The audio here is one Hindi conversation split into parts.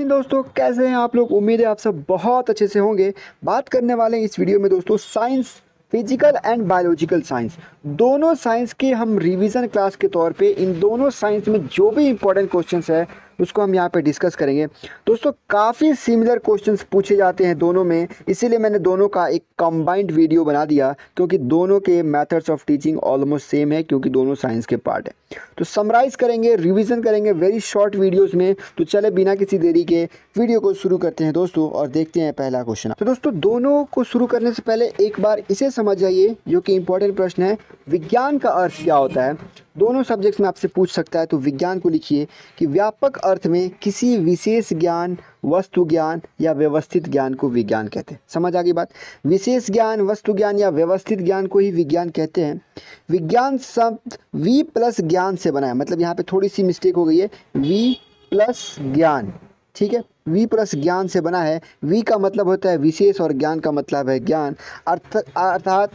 मॉर्निंग दोस्तों, कैसे हैं आप लोग। उम्मीद है आप सब बहुत अच्छे से होंगे। बात करने वाले हैं इस वीडियो में दोस्तों science, physical and biological science, दोनों साइंस के हम रिवीजन क्लास के तौर पे इन दोनों साइंस में जो भी इंपॉर्टेंट क्वेश्चंस है उसको हम यहाँ पे डिस्कस करेंगे। दोस्तों काफ़ी सिमिलर क्वेश्चंस पूछे जाते हैं दोनों में, इसीलिए मैंने दोनों का एक कंबाइंड वीडियो बना दिया, क्योंकि दोनों के methods of teaching almost same है, क्योंकि दोनों साइंस के पार्ट है। तो समराइज़ करेंगे, रिवीजन करेंगे वेरी शॉर्ट वीडियोस में। तो चले बिना किसी देरी के वीडियो को शुरू करते हैं दोस्तों, और देखते हैं पहला क्वेश्चन। तो दोस्तों दोनों को शुरू करने से पहले एक बार इसे समझ जाइए, जो कि इंपॉर्टेंट प्रश्न है, विज्ञान का अर्थ क्या होता है। दोनों सब्जेक्ट्स में आपसे पूछ सकता है, तो विज्ञान को लिखिए कि व्यापक अर्थ में किसी विशेष ज्ञान, वस्तु ज्ञान या व्यवस्थित ज्ञान को विज्ञान कहते हैं। समझ आ गई बात। विशेष ज्ञान, वस्तु ज्ञान या व्यवस्थित ज्ञान को ही विज्ञान कहते हैं। विज्ञान शब्द वी प्लस ज्ञान से बना है, मतलब यहाँ पे थोड़ी सी मिस्टेक हो गई है, वी प्लस ज्ञान, ठीक है, वी प्लस ज्ञान से बना है। वी का मतलब होता है विशेष और ज्ञान का मतलब है ज्ञान, अर्थात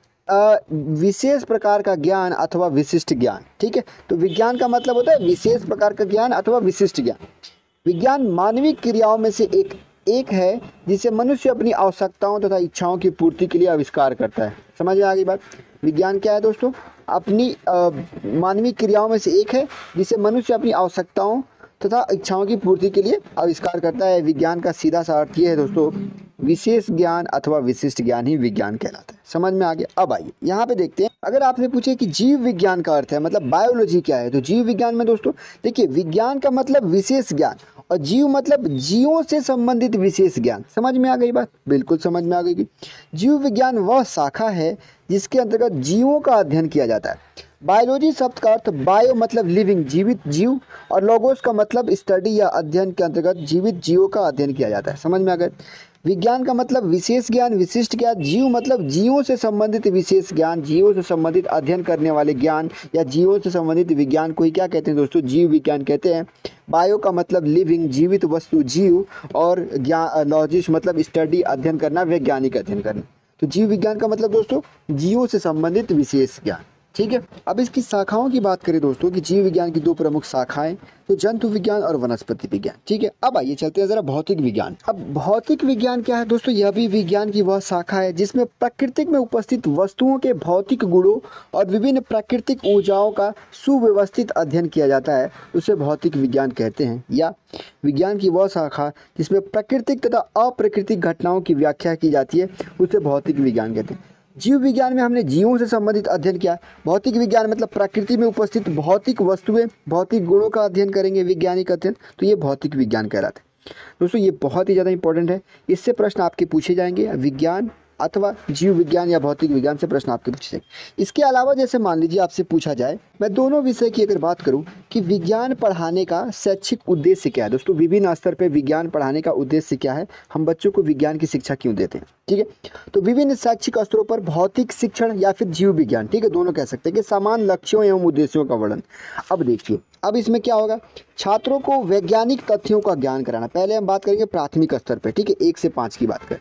विशेष प्रकार का ज्ञान अथवा विशिष्ट ज्ञान, ठीक है। तो विज्ञान का मतलब होता है विशेष प्रकार का ज्ञान अथवा विशिष्ट ज्ञान। विज्ञान मानवीय क्रियाओं में से एक है जिसे मनुष्य अपनी आवश्यकताओं तथा इच्छाओं की पूर्ति के लिए आविष्कार करता है। समझ में आ गई बात। विज्ञान क्या है दोस्तों? अपनी मानवीय क्रियाओं में से एक है जिसे मनुष्य अपनी आवश्यकताओं तथा इच्छाओं की पूर्ति के लिए आविष्कार करता है। विज्ञान का सीधा सा अर्थ ये है दोस्तों, विशेष ज्ञान अथवा विशिष्ट ज्ञान ही विज्ञान कहलाता है। समझ में आ गया। अब आइए यहाँ पे देखते हैं, अगर आपसे पूछे कि जीव विज्ञान का अर्थ है, मतलब बायोलॉजी क्या है, तो जीव विज्ञान में दोस्तों देखिए, विज्ञान का मतलब विशेष ज्ञान और जीव मतलब जीवों से संबंधित विशेष ज्ञान। समझ में आ गई बात? बिल्कुल समझ में आ गई। जीव विज्ञान वह शाखा है जिसके अंतर्गत जीवों का अध्ययन किया जाता है। बायोलॉजी शब्द का अर्थ बायो मतलब लिविंग, जीवित जीव, और लोगोस का मतलब स्टडी या अध्ययन के अंतर्गत जीवित जीवों का अध्ययन किया जाता है। समझ में आ गया। विज्ञान का मतलब विशेष ज्ञान, विशिष्ट ज्ञान, जीव मतलब जीवों से संबंधित विशेष ज्ञान, जीवों से संबंधित अध्ययन करने वाले ज्ञान या जीवों से संबंधित विज्ञान को ही क्या कहते हैं दोस्तों? जीव विज्ञान कहते हैं। बायो का मतलब लिविंग, जीवित वस्तु, जीव, और ज्ञान लॉजिस्ट मतलब स्टडी, अध्ययन करना, वैज्ञानिक अध्ययन करना। तो जीव विज्ञान का मतलब दोस्तों जीवों से संबंधित विशेष ज्ञान, ठीक है। अब इसकी शाखाओं की बात करें दोस्तों कि जीव विज्ञान की दो प्रमुख शाखाएं, तो जंतु विज्ञान और वनस्पति विज्ञान, ठीक है। अब आइए चलते हैं जरा भौतिक विज्ञान। अब भौतिक विज्ञान क्या है दोस्तों? यह भी विज्ञान की वह शाखा है जिसमें प्रकृति में उपस्थित वस्तुओं के भौतिक गुणों और विभिन्न प्राकृतिक ऊर्जाओं का सुव्यवस्थित अध्ययन किया जाता है, उसे भौतिक विज्ञान कहते हैं। या विज्ञान की वह शाखा जिसमें प्राकृतिक तथा अप्राकृतिक घटनाओं की व्याख्या की जाती है, उसे भौतिक विज्ञान कहते हैं। जीव विज्ञान में हमने जीवों से संबंधित अध्ययन किया। भौतिक विज्ञान मतलब प्रकृति में उपस्थित भौतिक वस्तुएं, भौतिक गुणों का अध्ययन करेंगे, वैज्ञानिक अध्ययन, तो ये भौतिक विज्ञान कहलाता है। दोस्तों ये बहुत ही ज़्यादा इंपॉर्टेंट है, इससे प्रश्न आपके पूछे जाएंगे। विज्ञान अथवा जीव विज्ञान या भौतिक विज्ञान से प्रश्न आपके पूछे जाएंगे। इसके अलावा जैसे मान लीजिए आपसे पूछा जाए, मैं दोनों विषय की अगर बात करूं कि विज्ञान पढ़ाने का शैक्षिक उद्देश्य क्या है दोस्तों, विभिन्न स्तर पे विज्ञान पढ़ाने का उद्देश्य क्या है, हम बच्चों को विज्ञान की शिक्षा क्यों देते हैं, ठीक है। तो विभिन्न शैक्षिक स्तरों पर भौतिक शिक्षण या फिर जीव विज्ञान, ठीक है, दोनों कह सकते हैं कि समान लक्ष्यों एवं उद्देश्यों का वर्णन। अब देखिए, अब इसमें क्या होगा, छात्रों को वैज्ञानिक तथ्यों का ज्ञान कराना। पहले हम बात करेंगे प्राथमिक स्तर पर, ठीक है, 1 से 5 की बात करें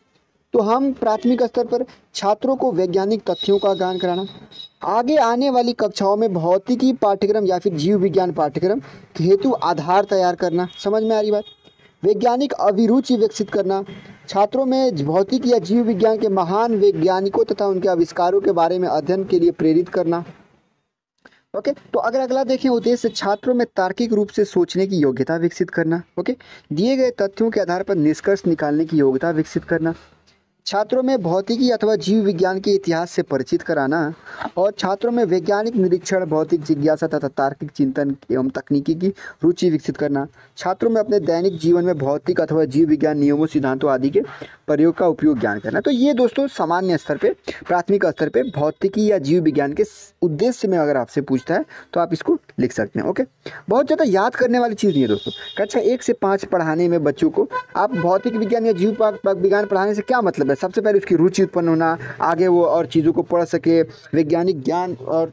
तो हम प्राथमिक स्तर पर छात्रों को वैज्ञानिक तथ्यों का ज्ञान कराना। आगे आने वाली कक्षाओं में भौतिकी पाठ्यक्रम या फिर जीव विज्ञान पाठ्यक्रम हेतु आधार तैयार करना। समझ में आ रही बात? वैज्ञानिक अभिरुचि विकसित करना, छात्रों में भौतिक या जीव विज्ञान के महान वैज्ञानिकों तथा उनके आविष्कारों के बारे में अध्ययन के लिए प्रेरित करना। ओके, तो अगर अगला देखें, उद्देश्य छात्रों में तार्किक रूप से सोचने की योग्यता विकसित करना। ओके, दिए गए तथ्यों के आधार पर निष्कर्ष निकालने की योग्यता विकसित करना, छात्रों में भौतिकी अथवा जीव विज्ञान के इतिहास से परिचित कराना, और छात्रों में वैज्ञानिक निरीक्षण, भौतिक जिज्ञासा तथा तार्किक चिंतन एवं तकनीकी की रुचि विकसित करना, छात्रों में अपने दैनिक जीवन में भौतिक अथवा जीव विज्ञान नियमों, सिद्धांतों आदि के प्रयोग का उपयोग ज्ञान करना। तो ये दोस्तों सामान्य स्तर पे, प्राथमिक स्तर पे भौतिकी या जीव विज्ञान के उद्देश्य में अगर आपसे पूछता है तो आप इसको लिख सकते हैं। ओके, बहुत ज़्यादा याद करने वाली चीज़ नहीं है दोस्तों। कक्षा 1 से 5 पढ़ाने में बच्चों को आप भौतिक विज्ञान या जीव विज्ञान पढ़ाने से क्या मतलब है? सबसे पहले उसकी रुचि उत्पन्न होना, आगे वो और चीज़ों को पढ़ सके, वैज्ञानिक ज्ञान, और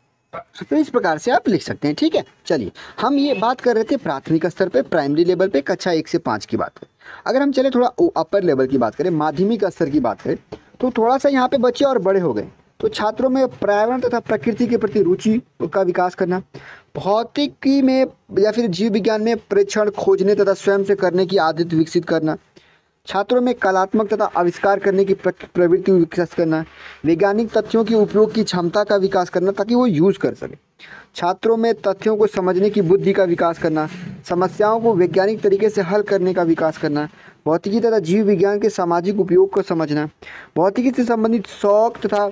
तो इस प्रकार से आप लिख सकते हैं, ठीक है। चलिए, हम ये बात कर रहे थे प्राथमिक स्तर पे, प्राइमरी लेवल पे, कक्षा 1 से 5 की बात करें। अगर हम चले थोड़ा अपर लेवल की बात करें, माध्यमिक स्तर की बात करें, तो थोड़ा सा यहाँ पे बच्चे और बड़े हो गए। तो छात्रों में पर्यावरण तथा प्रकृति के प्रति रुचि का विकास करना, भौतिकी में या फिर जीव विज्ञान में परीक्षण खोजने तथा स्वयं से करने की आदत विकसित करना, छात्रों में कलात्मक तथा आविष्कार करने की प्रवृत्ति विकसित करना, वैज्ञानिक तथ्यों के उपयोग की क्षमता का विकास करना ताकि वो यूज़ कर सके, छात्रों में तथ्यों को समझने की बुद्धि का विकास करना, समस्याओं को वैज्ञानिक तरीके से हल करने का विकास करना, भौतिकी तथा जीव विज्ञान के सामाजिक उपयोग को समझना, भौतिकी से संबंधित शौक तथा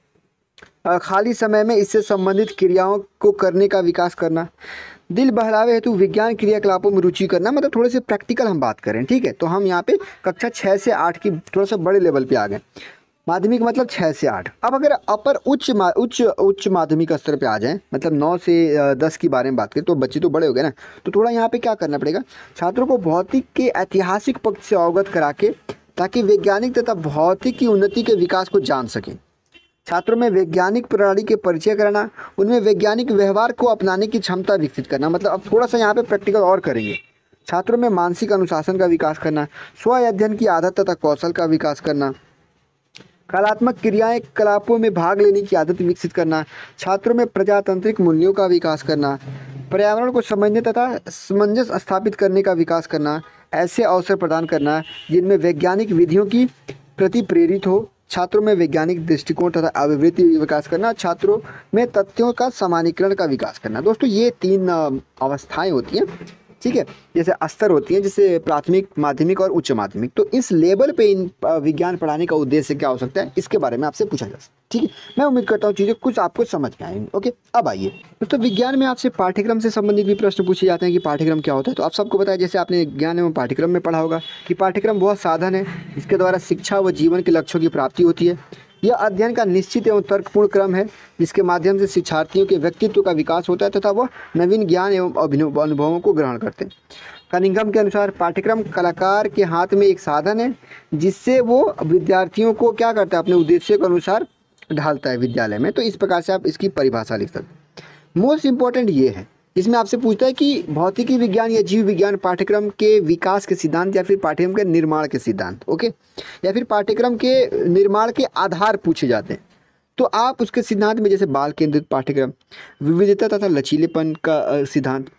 खाली समय में इससे संबंधित क्रियाओं को करने का विकास करना, दिल बहलावे हेतु विज्ञान क्रियाकलापों में रुचि करना। मतलब थोड़े से प्रैक्टिकल हम बात करें, ठीक है। तो हम यहाँ पे कक्षा 6 से 8 की थोड़ा सा बड़े लेवल पे आ गए। माध्यमिक मतलब 6 से 8। अब अगर अपर उच्च माध्यमिक स्तर पे आ जाएं, मतलब 9 से 10 के बारे में बात करें, तो बच्चे तो बड़े हो गए ना, तो थोड़ा यहाँ पे क्या करना पड़ेगा, छात्रों को भौतिक के ऐतिहासिक पक्ष से अवगत करा के ताकि वैज्ञानिक तथा भौतिक की उन्नति के विकास को जान सकें, छात्रों में वैज्ञानिक प्रणाली के परिचय कराना, उनमें वैज्ञानिक व्यवहार को अपनाने की क्षमता विकसित करना। मतलब अब थोड़ा सा यहाँ पे प्रैक्टिकल और करेंगे। छात्रों में मानसिक अनुशासन का विकास करना, स्व अध्ययन की आदत तथा कौशल का विकास करना, कलात्मक क्रियाकलापों में भाग लेने की आदत विकसित करना, छात्रों में प्रजातांत्रिक मूल्यों का विकास करना, पर्यावरण को समझने तथा सामंजस्य स्थापित करने का विकास करना, ऐसे अवसर प्रदान करना जिनमें वैज्ञानिक विधियों की प्रति प्रेरित हो, छात्रों में वैज्ञानिक दृष्टिकोण तथा अभिवृत्ति विकास करना, छात्रों में तथ्यों का सामान्यीकरण का विकास करना। दोस्तों ये 3 अवस्थाएं होती हैं, ठीक है, जैसे स्तर होती हैं, जैसे प्राथमिक, माध्यमिक और उच्च माध्यमिक। तो इस लेवल पे इन विज्ञान पढ़ाने का उद्देश्य क्या हो सकता है, इसके बारे में आपसे पूछा जा सकता है, ठीक है। मैं उम्मीद करता हूँ चीज़ें कुछ आपको समझ में आएंगी। ओके, अब आइए दोस्तों, विज्ञान में आपसे पाठ्यक्रम से संबंधित भी प्रश्न पूछे जाते हैं कि पाठ्यक्रम क्या होता है। तो आप सबको पता है, जैसे आपने ज्ञान एवं पाठ्यक्रम में पढ़ा होगा कि पाठ्यक्रम वह साधन है जिसके द्वारा शिक्षा व जीवन के लक्ष्यों की प्राप्ति होती है। यह अध्ययन का निश्चित एवं तर्कपूर्ण क्रम है जिसके माध्यम से शिक्षार्थियों के व्यक्तित्व का विकास होता है तथा वह नवीन ज्ञान एवं अनुभवों को ग्रहण करते हैं। कनिंघम के अनुसार पाठ्यक्रम कलाकार के हाथ में एक साधन है जिससे वो विद्यार्थियों को क्या करता है, अपने उद्देश्य के अनुसार ढालता है विद्यालय में। तो इस प्रकार से आप इसकी परिभाषा लिख सकते हैं। मोस्ट इंपॉर्टेंट ये है, इसमें आपसे पूछता है कि भौतिकी विज्ञान या जीव विज्ञान पाठ्यक्रम के विकास के सिद्धांत या फिर पाठ्यक्रम के निर्माण के सिद्धांत, ओके, या फिर पाठ्यक्रम के निर्माण के आधार पूछे जाते हैं। तो आप उसके सिद्धांत में जैसे बाल केंद्रित पाठ्यक्रम, विविधता तथा लचीलेपन का सिद्धांत,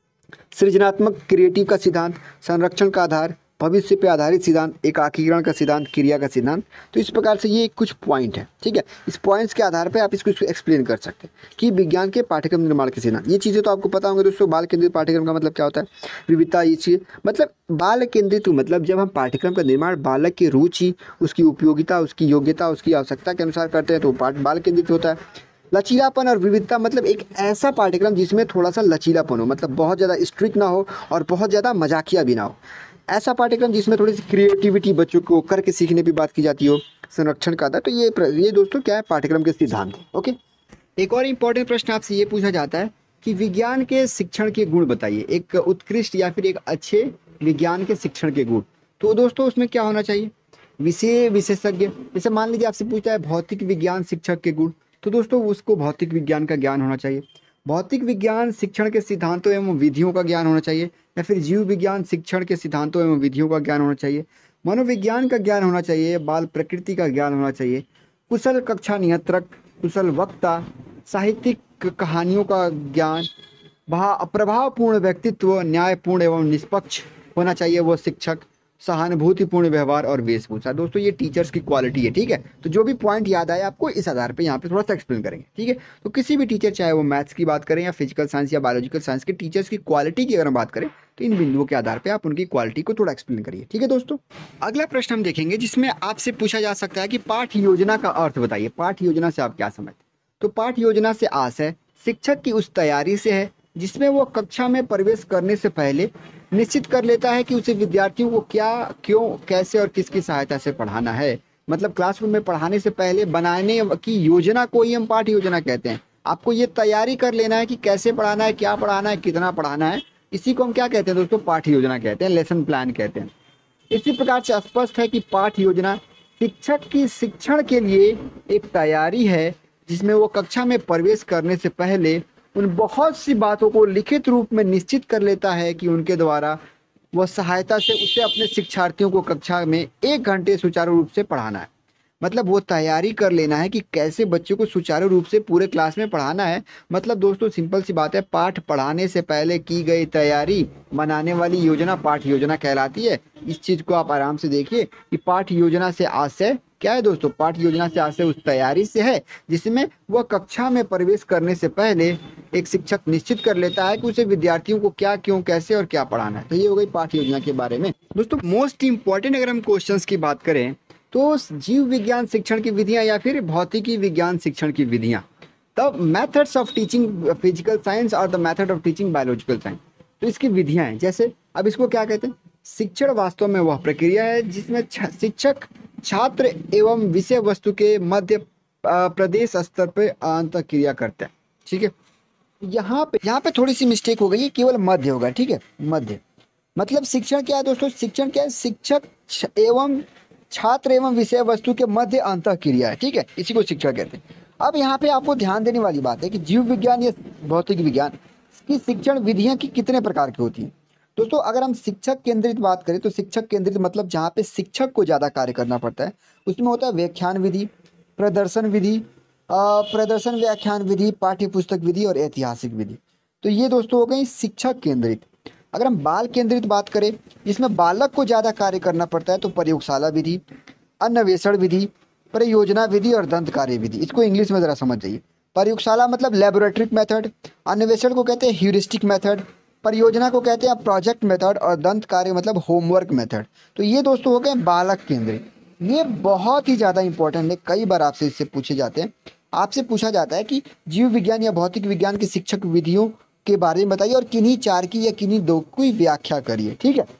सृजनात्मक क्रिएटिव का सिद्धांत, संरक्षण का आधार, भविष्य पे आधारित सिद्धांत, एकाकीकरण का सिद्धांत, क्रिया का सिद्धांत। तो इस प्रकार से ये कुछ पॉइंट है, ठीक है। इस पॉइंट्स के आधार पे आप इसको एक्सप्लेन कर सकते हैं कि विज्ञान के पाठ्यक्रम निर्माण के सिद्धांत। ये चीज़ें तो आपको पता होंगे दोस्तों। बाल केंद्रित पाठ्यक्रम का मतलब क्या होता है, विविधता, ये चीज़ मतलब बाल केंद्रित मतलब जब हम पाठ्यक्रम का निर्माण बालक की रुचि, उसकी उपयोगिता, उसकी योग्यता, उसकी आवश्यकता के अनुसार करते हैं तो बाल केंद्रित होता है। लचीलापन और विविधता मतलब एक ऐसा पाठ्यक्रम जिसमें थोड़ा सा लचीलापन हो, मतलब बहुत ज़्यादा स्ट्रिक्ट ना हो और बहुत ज़्यादा मजाकिया भी ना हो। ऐसा पाठ्यक्रम जिसमें थोड़ी सी क्रिएटिविटी बच्चों को करके सीखने की बात की जाती हो, संरक्षण का था। तो ये दोस्तों क्या है, पाठ्यक्रम के सिद्धांत है। ओके, एक और इम्पोर्टेंट प्रश्न आपसे ये पूछा जाता है कि विज्ञान के शिक्षण के गुण बताइए, एक उत्कृष्ट या फिर एक अच्छे विज्ञान के शिक्षण के गुण। तो दोस्तों उसमें क्या होना चाहिए, विषय विशेषज्ञ। जैसे मान लीजिए आपसे पूछता है भौतिक विज्ञान शिक्षक के गुण, तो दोस्तों उसको भौतिक विज्ञान का ज्ञान होना चाहिए, भौतिक विज्ञान शिक्षण के सिद्धांतों एवं विधियों का ज्ञान होना चाहिए, या फिर जीव विज्ञान शिक्षण के सिद्धांतों एवं विधियों का ज्ञान होना चाहिए, मनोविज्ञान का ज्ञान होना चाहिए, बाल प्रकृति का ज्ञान होना चाहिए, कुशल कक्षा नियंत्रक, कुशल वक्ता, साहित्यिक कहानियों का ज्ञान, प्रभावपूर्ण व्यक्तित्व, न्यायपूर्ण एवं निष्पक्ष होना चाहिए वो शिक्षक, सहानुभूतिपूर्ण व्यवहार और वेशभूषा। दोस्तों ये टीचर्स की क्वालिटी है, ठीक है। तो जो भी पॉइंट याद आए आपको इस आधार पे यहाँ पे थोड़ा सा एक्सप्लेन करेंगे, ठीक है। तो किसी भी टीचर, चाहे वो मैथ्स की बात करें या फिजिकल साइंस या बायोलॉजिकल साइंस के टीचर्स की क्वालिटी की अगर हम बात करें तो इन बिंदुओं के आधार पर आप उनकी क्वालिटी को थोड़ा एक्सप्लेन करिए, ठीक है दोस्तों। अगला प्रश्न हम देखेंगे जिसमें आपसे पूछा जा सकता है कि पाठ योजना का अर्थ बताइए। पाठ योजना से आप क्या समझते? तो पाठ योजना से आस है शिक्षक की उस तैयारी से है जिसमें वो कक्षा में प्रवेश करने से पहले निश्चित कर लेता है कि उसे विद्यार्थियों को क्या, क्यों, कैसे और किसकी सहायता से पढ़ाना है। मतलब क्लासरूम में पढ़ाने से पहले बनाने की योजना को ही हम पाठ योजना कहते हैं। आपको ये तैयारी कर लेना है कि कैसे पढ़ाना है, क्या पढ़ाना है, कितना पढ़ाना है, इसी को हम क्या कहते हैं दोस्तों, पाठ योजना कहते हैं, लेसन प्लान कहते हैं। इसी प्रकार से स्पष्ट है कि पाठ योजना शिक्षक की शिक्षण के लिए एक तैयारी है जिसमें वो कक्षा में प्रवेश करने से पहले उन बहुत सी बातों को लिखित रूप में निश्चित कर लेता है कि उनके द्वारा वह सहायता से उसे अपने शिक्षार्थियों को कक्षा में 1 घंटे सुचारू रूप से पढ़ाना है। मतलब वो तैयारी कर लेना है कि कैसे बच्चों को सुचारू रूप से पूरे क्लास में पढ़ाना है। मतलब दोस्तों सिंपल सी बात है, पाठ पढ़ाने से पहले की गई तैयारी बनाने वाली योजना पाठ योजना कहलाती है। इस चीज को आप आराम से देखिए कि पाठ योजना से आशय क्या है दोस्तों, पाठ योजना से आशय उस तैयारी से है जिसमें वह कक्षा में प्रवेश करने से पहले एक शिक्षक निश्चित कर लेता है कि उसे विद्यार्थियों को क्या, क्यों, कैसे और क्या पढ़ाना है। तो ये हो गई पाठ योजना के बारे में। दोस्तों मोस्ट इंपॉर्टेंट अगर हम क्वेश्चंस की बात करें तो जीव विज्ञान शिक्षण की विधियां या फिर भौतिकी विज्ञान शिक्षण की विधियां, the methods of teaching physical science और the method of teaching biological science. तो इसकी विधियां हैं, जैसे अब इसको क्या कहते हैं, शिक्षण वास्तव में वह प्रक्रिया है जिसमें शिक्षक छात्र एवं विषय वस्तु के मध्य प्रदेश स्तर पर अंतःक्रिया करते हैं। ठीक है, यहाँ पे थोड़ी सी मिस्टेक हो गई है, केवल मध्य होगा। ठीक है, मध्य मतलब शिक्षण क्या है दोस्तों, शिक्षण क्या है, शिक्षक एवं छात्र एवं विषय वस्तु के मध्य अंतःक्रिया है। ठीक है, इसी को शिक्षण कहते हैं। अब यहाँ पे आपको ध्यान देने वाली बात है कि जीव विज्ञान या भौतिक विज्ञान की शिक्षण विधियां की कितने प्रकार की होती हैं। दोस्तों अगर हम शिक्षक केंद्रित बात करें तो शिक्षक केंद्रित मतलब जहाँ पे शिक्षक को ज़्यादा कार्य करना पड़ता है, उसमें होता है व्याख्यान विधि, प्रदर्शन विधि, प्रदर्शन व्याख्यान विधि, पाठ्य पुस्तक विधि और ऐतिहासिक विधि। तो ये दोस्तों हो गई शिक्षक केंद्रित। अगर हम बाल केंद्रित बात करें जिसमें बालक को ज़्यादा कार्य करना पड़ता है तो प्रयोगशाला विधि, अन्वेषण विधि, परियोजना विधि और दंत कार्य विधि। इसको इंग्लिश में ज़रा समझ जाइए। प्रयोगशाला मतलब लेबोरेटरी मेथड, अन्वेषण को कहते हैं ह्यूरिस्टिक मेथड, परियोजना को कहते हैं प्रोजेक्ट मेथड और दंत कार्य मतलब होमवर्क मेथड। तो ये दोस्तों हो गए बालक केंद्रित। ये बहुत ही ज़्यादा इंपॉर्टेंट है, कई बार आपसे इससे पूछे जाते हैं। आपसे पूछा जाता है कि जीव विज्ञान या भौतिक विज्ञान की शिक्षक विधियों के बारे में बताइए और किन्हीं चार की या किन्हीं दो की व्याख्या करिए। ठीक है,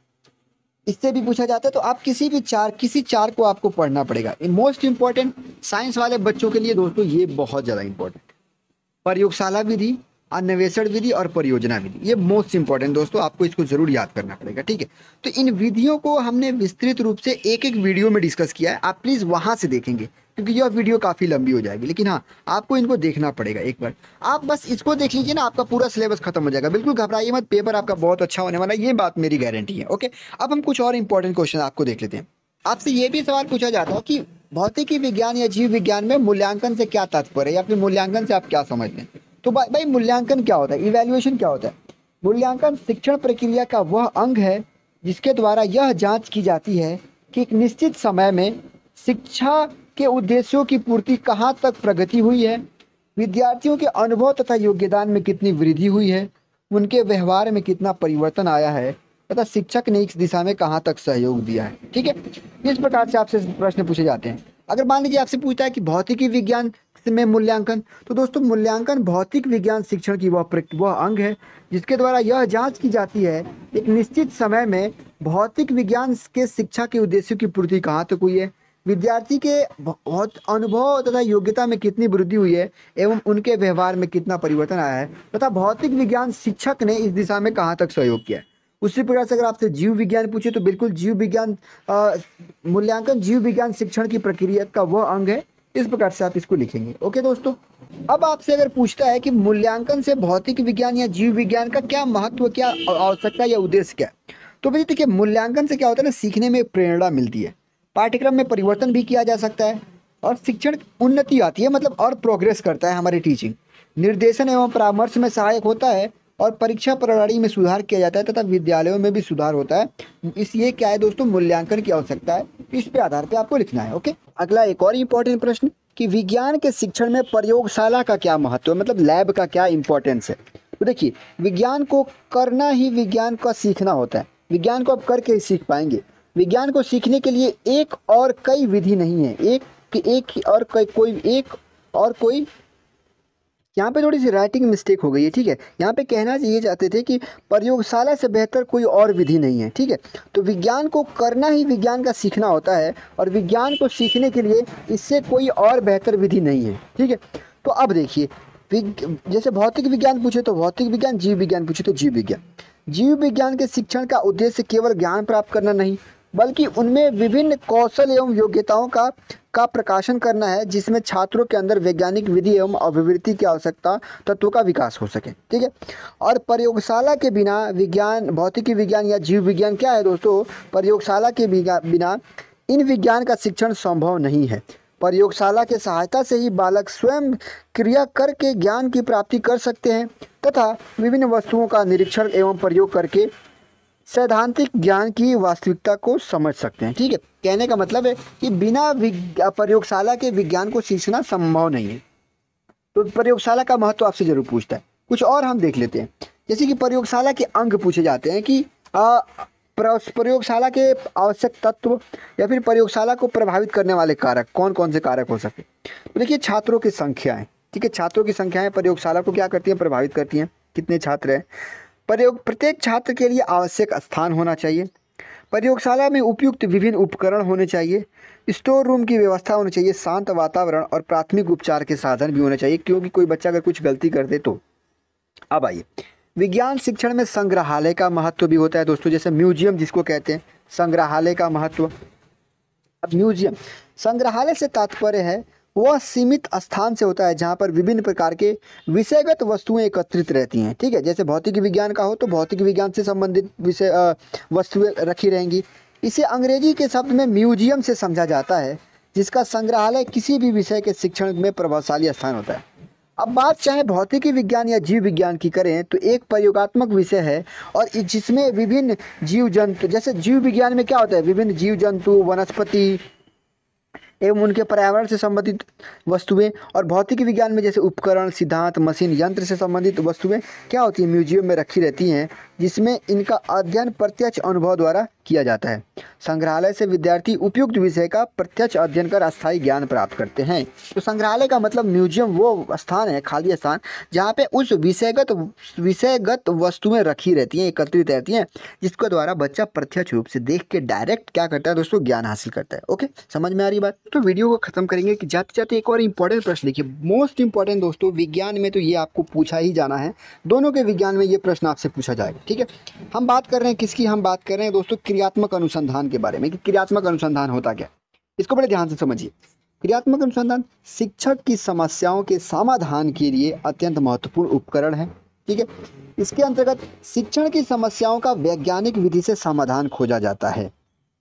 इससे भी पूछा जाता है। तो आप किसी चार को आपको पढ़ना पड़ेगा। मोस्ट इंपॉर्टेंट साइंस वाले बच्चों के लिए दोस्तों ये बहुत ज़्यादा इंपॉर्टेंट, प्रयोगशाला विधि, अन्वेषण विधि और परियोजना विधि, ये मोस्ट इंपॉर्टेंट दोस्तों, आपको इसको जरूर याद करना पड़ेगा। ठीक है, तो इन विधियों को हमने विस्तृत रूप से एक एक वीडियो में डिस्कस किया है। आप प्लीज़ वहाँ से देखेंगे क्योंकि यह वीडियो काफ़ी लंबी हो जाएगी, लेकिन हाँ आपको इनको देखना पड़ेगा एक बार। आप बस इसको देख लीजिए ना, आपका पूरा सिलेबस खत्म हो जाएगा। बिल्कुल घबराइए मत, पेपर आपका बहुत अच्छा होने वाला है, ये बात मेरी गारंटी है। ओके, अब हम कुछ और इंपॉर्टेंट क्वेश्चन आपको देख लेते हैं। आपसे ये भी सवाल पूछा जाता है कि भौतिकी विज्ञान या जीव विज्ञान में मूल्यांकन से क्या तात्पर्य है या फिर मूल्यांकन से आप क्या समझते हैं। तो भाई मूल्यांकन क्या होता है, इवैल्यूएशन क्या होता है। मूल्यांकन शिक्षण प्रक्रिया का वह अंग है जिसके द्वारा यह जांच की जाती है कि एक निश्चित समय में शिक्षा के उद्देश्यों की पूर्ति कहाँ तक प्रगति हुई है, विद्यार्थियों के अनुभव तथा योगदान में कितनी वृद्धि हुई है, उनके व्यवहार में कितना परिवर्तन आया है तथा शिक्षक ने इस दिशा में कहाँ तक सहयोग दिया है। ठीक है, इस प्रकार से आपसे प्रश्न पूछे जाते हैं। अगर मान लीजिए आपसे पूछता है कि भौतिकी विज्ञान में मूल्यांकन, तो दोस्तों मूल्यांकन भौतिक विज्ञान शिक्षण की वह अंग है जिसके द्वारा यह जांच की जाती है एक निश्चित समय में भौतिक विज्ञान के शिक्षा के उद्देश्यों की पूर्ति कहाँ तक हुई है, विद्यार्थी के बहुत अनुभव तथा योग्यता में कितनी वृद्धि हुई है एवं उनके व्यवहार में कितना परिवर्तन आया है तथा भौतिक विज्ञान शिक्षक ने इस दिशा में कहाँ तक सहयोग किया है। उसी प्रकार से अगर आपसे जीव विज्ञान पूछे तो बिल्कुल जीव विज्ञान मूल्यांकन जीव विज्ञान शिक्षण की प्रक्रिया का वह अंग है। इस प्रकार से आप इसको लिखेंगे। ओके दोस्तों, अब आपसे अगर पूछता है कि मूल्यांकन से भौतिक विज्ञान या जीव विज्ञान का क्या महत्व, क्या आवश्यकता या उद्देश्य क्या है, तो भाई देखिए मूल्यांकन से क्या होता है ना, सीखने में प्रेरणा मिलती है, पाठ्यक्रम में परिवर्तन भी किया जा सकता है और शिक्षण उन्नति आती है, मतलब और प्रोग्रेस करता है हमारी टीचिंग, निर्देशन एवं परामर्श में सहायक होता है और परीक्षा प्रणाली में सुधार किया जाता है तथा विद्यालयों में भी सुधार होता है। इसलिए क्या है दोस्तों, मूल्यांकन की आवश्यकता है, इस पे आधार पे आपको लिखना है। ओके, अगला एक और इम्पोर्टेंट प्रश्न कि विज्ञान के शिक्षण में प्रयोगशाला का क्या महत्व है, मतलब लैब का क्या इंपॉर्टेंस है। तो देखिए विज्ञान को करना ही विज्ञान का सीखना होता है, विज्ञान को आप करके ही सीख पाएंगे। विज्ञान को सीखने के लिए एक और कई विधि नहीं है, एक और कोई यहाँ पे थोड़ी सी राइटिंग मिस्टेक हो गई है। ठीक है, यहाँ पे कहना चाहिए चाहते थे कि प्रयोगशाला से बेहतर कोई और विधि नहीं है। ठीक है, तो विज्ञान को करना ही विज्ञान का सीखना होता है और विज्ञान को सीखने के लिए इससे कोई और बेहतर विधि नहीं है। ठीक है, तो अब देखिए जैसे भौतिक विज्ञान पूछे तो भौतिक विज्ञान, जीव विज्ञान पूछे तो जीव विज्ञान। जीव विज्ञान के शिक्षण का उद्देश्य केवल ज्ञान प्राप्त करना नहीं बल्कि उनमें विभिन्न कौशल एवं योग्यताओं का प्रकाशन करना है जिसमें छात्रों के अंदर वैज्ञानिक विधि एवं अभिवृत्ति की आवश्यकता तत्वों का विकास हो सके। ठीक है, और प्रयोगशाला के बिना विज्ञान, भौतिकी विज्ञान या जीव विज्ञान क्या है दोस्तों, प्रयोगशाला के बिना इन विज्ञान का शिक्षण संभव नहीं है। प्रयोगशाला के सहायता से ही बालक स्वयं क्रिया करके ज्ञान की प्राप्ति कर सकते हैं तथा विभिन्न वस्तुओं का निरीक्षण एवं प्रयोग करके सैद्धांतिक ज्ञान की वास्तविकता को समझ सकते हैं। ठीक है, कहने का मतलब है कि बिना प्रयोगशाला के विज्ञान को सीखना संभव नहीं है। तो प्रयोगशाला का महत्व आपसे जरूर पूछता है। कुछ और हम देख लेते हैं, जैसे कि प्रयोगशाला के अंग पूछे जाते हैं कि प्रयोगशाला के आवश्यक तत्व या फिर प्रयोगशाला को प्रभावित करने वाले कारक कौन कौन से कारक हो सकते हैं। तो देखिए, छात्रों की संख्याएं। ठीक है, छात्रों की संख्याएं प्रयोगशाला को क्या करती हैं, प्रभावित करती हैं। कितने छात्र हैं, प्रत्येक छात्र के लिए आवश्यक स्थान होना चाहिए। प्रयोगशाला में उपयुक्त विभिन्न उपकरण होने चाहिए। स्टोर रूम की व्यवस्था होनी चाहिए। शांत वातावरण और प्राथमिक उपचार के साधन भी होने चाहिए, क्योंकि कोई बच्चा अगर कुछ गलती कर दे तो। अब आइए, विज्ञान शिक्षण में संग्रहालय का महत्व भी होता है दोस्तों, जैसे म्यूजियम जिसको कहते हैं, संग्रहालय का महत्व। अब म्यूजियम, संग्रहालय से तात्पर्य है वह सीमित स्थान से होता है जहाँ पर विभिन्न प्रकार के विषयगत वस्तुएं एकत्रित रहती हैं। ठीक है, जैसे भौतिक विज्ञान का हो तो भौतिक विज्ञान से संबंधित विषय वस्तुएं रखी रहेंगी। इसे अंग्रेजी के शब्द में म्यूजियम से समझा जाता है, जिसका संग्रहालय किसी भी विषय के शिक्षण में प्रभावशाली स्थान होता है। अब बात चाहे भौतिकी विज्ञान या जीव विज्ञान की करें तो एक प्रयोगात्मक विषय है और जिसमें विभिन्न जीव जंतु, जैसे जीव विज्ञान में क्या होता है, विभिन्न जीव जंतु, वनस्पति एवं उनके पर्यावरण से संबंधित वस्तुएं, और भौतिक विज्ञान में जैसे उपकरण, सिद्धांत, मशीन, यंत्र से संबंधित वस्तुएं क्या होती हैं, म्यूजियम में रखी रहती हैं, जिसमें इनका अध्ययन प्रत्यक्ष अनुभव द्वारा किया जाता है। संग्रहालय से विद्यार्थी उपयुक्त विषय का प्रत्यक्ष अध्ययन कर अस्थायी ज्ञान प्राप्त करते हैं। तो संग्रहालय का मतलब म्यूजियम वो स्थान है, खाली स्थान, जहाँ पे उस विषयगत वस्तुएं रखी रहती हैं, एकत्रित रहती हैं, जिसके द्वारा बच्चा प्रत्यक्ष रूप से देख के डायरेक्ट क्या करता है दोस्तों, ज्ञान हासिल करता है। ओके, समझ में आ रही बात। तो वीडियो को खत्म करेंगे कि जाते जाते एक और इंपॉर्टेंट प्रश्न देखिए, मोस्ट इंपॉर्टेंट दोस्तों, विज्ञान में तो ये आपको पूछा ही जाना है, दोनों के विज्ञान में ये प्रश्न आपसे पूछा जाएगा। ठीक है, हम बात कर रहे हैं किसकी, हम बात कर रहे हैं दोस्तों क्रियात्मक अनुसंधान के बारे में, कि क्रियात्मक अनुसंधान होता क्या। इसको बड़े ध्यान से समझिए। क्रियात्मक अनुसंधान शिक्षक की समस्याओं के समाधान के लिए अत्यंत महत्वपूर्ण उपकरण है। ठीक है, इसके अंतर्गत शिक्षण की समस्याओं का वैज्ञानिक विधि से समाधान खोजा जाता है।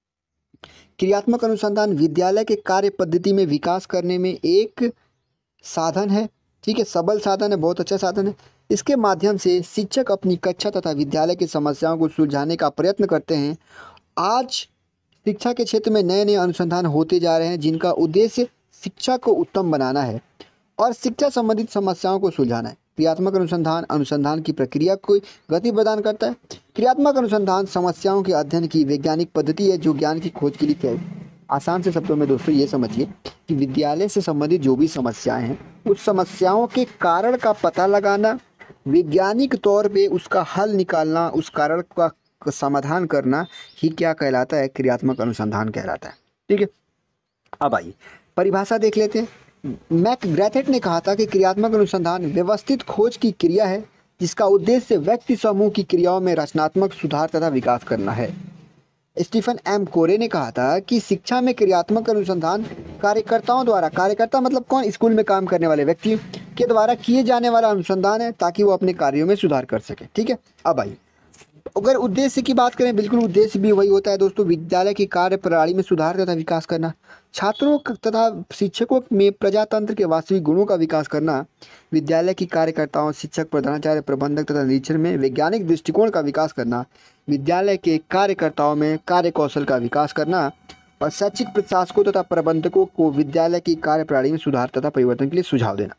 क्रियात्मक अनुसंधान विद्यालय के कार्य पद्धति में विकास करने में एक साधन है। ठीक है, सबल साधन है, बहुत अच्छा साधन है। इसके माध्यम से शिक्षक अपनी कक्षा तथा विद्यालय की समस्याओं को सुलझाने का प्रयत्न करते हैं। आज शिक्षा के क्षेत्र में नए नए अनुसंधान होते जा रहे हैं, जिनका उद्देश्य शिक्षा को उत्तम बनाना है और शिक्षा संबंधित समस्याओं को सुलझाना है। क्रियात्मक अनुसंधान अनुसंधान की प्रक्रिया को गति प्रदान करता है। क्रियात्मक अनुसंधान समस्याओं के अध्ययन की वैज्ञानिक पद्धति है, जो ज्ञान की खोज के लिए क्या है। आसान से शब्दों में दोस्तों ये समझिए कि विद्यालय से संबंधित जो भी समस्याएं हैं, उस समस्याओं के कारण का पता लगाना, वैज्ञानिक तौर पे उसका हल निकालना, उस कारण का समाधान करना ही क्या कहलाता है, क्रियात्मक अनुसंधान कहलाता है। ठीक है, अब आइए परिभाषा देख लेते हैं। मैकग्रैथेट ने कहा था कि क्रियात्मक अनुसंधान व्यवस्थित खोज की क्रिया है, जिसका उद्देश्य व्यक्ति समूह की क्रियाओं में रचनात्मक सुधार तथा विकास करना है। स्टीफन एम कोरे ने कहा था कि शिक्षा में क्रियात्मक अनुसंधान कार्यकर्ताओं द्वारा, कार्यकर्ता मतलब कौन, स्कूल में काम करने वाले व्यक्ति के द्वारा किए जाने वाला अनुसंधान है, ताकि वो अपने कार्यों में सुधार कर सके। ठीक है, अब आइए अगर उद्देश्य की बात करें, बिल्कुल उद्देश्य भी वही होता है दोस्तों, विद्यालय की कार्य प्रणाली में सुधार तथा विकास करना, छात्रों तथा शिक्षकों में प्रजातंत्र के वास्तविक गुणों का विकास करना, विद्यालय की कार्यकर्ताओं, शिक्षक, प्रधानाचार्य, प्रबंधक तथा निरीक्षण में वैज्ञानिक दृष्टिकोण का विकास करना, विद्यालय के कार्यकर्ताओं में कार्य कौशल का विकास करना, और शैक्षिक प्रशासकों तथा प्रबंधकों को विद्यालय की कार्य प्रणाली में सुधार तथा परिवर्तन के लिए सुझाव देना,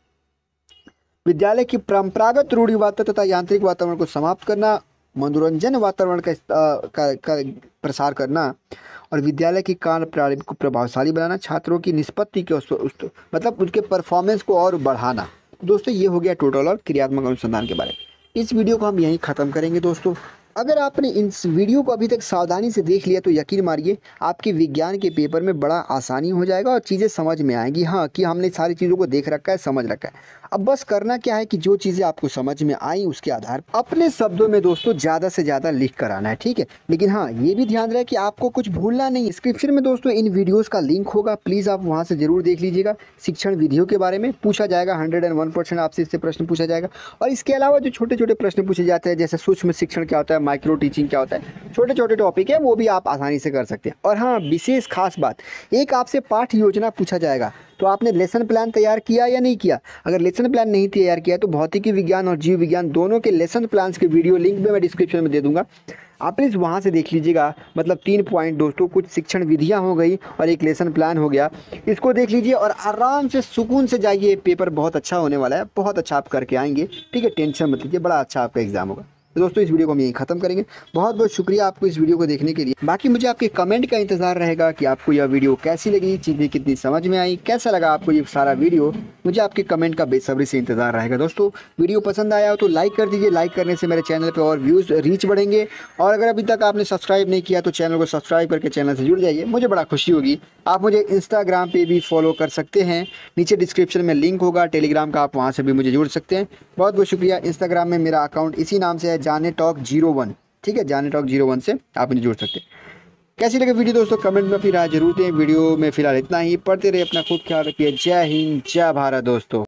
विद्यालय की परंपरागत रूढ़िवाद तथा यांत्रिक वातावरण को समाप्त करना, मनोरंजन वातावरण का प्रसार करना, और विद्यालय की कार्य प्रणाली को प्रभावशाली बनाना, छात्रों की निष्पत्ति के मतलब उनके परफॉर्मेंस को और बढ़ाना। दोस्तों ये हो गया टोटल और क्रियात्मक अनुसंधान के बारे में। इस वीडियो को हम यहीं ख़त्म करेंगे दोस्तों। अगर आपने इस वीडियो को अभी तक सावधानी से देख लिया तो यकीन मानिए आपके विज्ञान के पेपर में बड़ा आसानी हो जाएगा और चीज़ें समझ में आएंगी। हाँ, कि हमने सारी चीज़ों को देख रखा है, समझ रखा है। अब बस करना क्या है कि जो चीज़ें आपको समझ में आई उसके आधार पर अपने शब्दों में दोस्तों ज़्यादा से ज़्यादा लिख कर आना है। ठीक है, लेकिन हाँ ये भी ध्यान रहे कि आपको कुछ भूलना नहीं। डिस्क्रिप्शन में दोस्तों इन वीडियोज़ का लिंक होगा, प्लीज़ आप वहाँ से ज़रूर देख लीजिएगा। शिक्षण विधियों के बारे में पूछा जाएगा, 101% आपसे इससे प्रश्न पूछा जाएगा। और इसके अलावा जो छोटे छोटे प्रश्न पूछे जाते हैं, जैसे सूक्ष्म शिक्षण क्या होता है, है, माइक्रो टीचिंग क्या होता है, छोटे छोटे टॉपिक है वो भी आप आसानी से कर सकते हैं। और हाँ, विशेष खास बात, एक आपसे पाठ योजना पूछा जाएगा, तो आपने लेसन प्लान तैयार किया या नहीं किया। अगर लेसन प्लान नहीं तैयार किया तो भौतिकी विज्ञान और जीव विज्ञान दोनों के लेसन प्लान्स के वीडियो लिंक में मैं डिस्क्रिप्शन में दे दूंगा, आप प्लीज़ वहाँ से देख लीजिएगा। मतलब 3 पॉइंट दोस्तों, कुछ शिक्षण विधियाँ हो गई और एक लेसन प्लान हो गया, इसको देख लीजिए और आराम से सुकून से जाइए। पेपर बहुत अच्छा होने वाला है, बहुत अच्छा आप करके आएंगे, ठीक है, टेंशन मत लीजिए, बड़ा अच्छा आपका एग्जाम होगा। तो दोस्तों इस वीडियो को हम यहीं ख़त्म करेंगे। बहुत बहुत शुक्रिया आपको इस वीडियो को देखने के लिए। बाकी मुझे आपके कमेंट का इंतजार रहेगा कि आपको यह वीडियो कैसी लगी, चीज़ें कितनी समझ में आई, कैसा लगा आपको ये सारा वीडियो, मुझे आपके कमेंट का बेसब्री से इंतजार रहेगा। दोस्तों वीडियो पसंद आया हो तो लाइक कर दीजिए, लाइक करने से मेरे चैनल पर और व्यूज़ रीच बढ़ेंगे। और अगर अभी तक आपने सब्सक्राइब नहीं किया तो चैनल को सब्सक्राइब करके चैनल से जुड़ जाइए, मुझे बड़ा खुशी होगी। आप मुझे इंस्टाग्राम पे भी फॉलो कर सकते हैं, नीचे डिस्क्रिप्शन में लिंक होगा टेलीग्राम का, आप वहाँ से भी मुझे जुड़ सकते हैं। बहुत बहुत शुक्रिया। इंस्टाग्राम में मेरा अकाउंट इसी नाम से है, जाने टॉक 01, ठीक है, जाने टॉक 01 से आप मुझे जुड़ सकते हैं। कैसी लगे वीडियो दोस्तों कमेंट में अपनी राय जरूर दें। वीडियो में फिलहाल इतना ही, पढ़ते रहे, अपना खूब ख्याल रखिए। जय हिंद, जय भारत दोस्तों।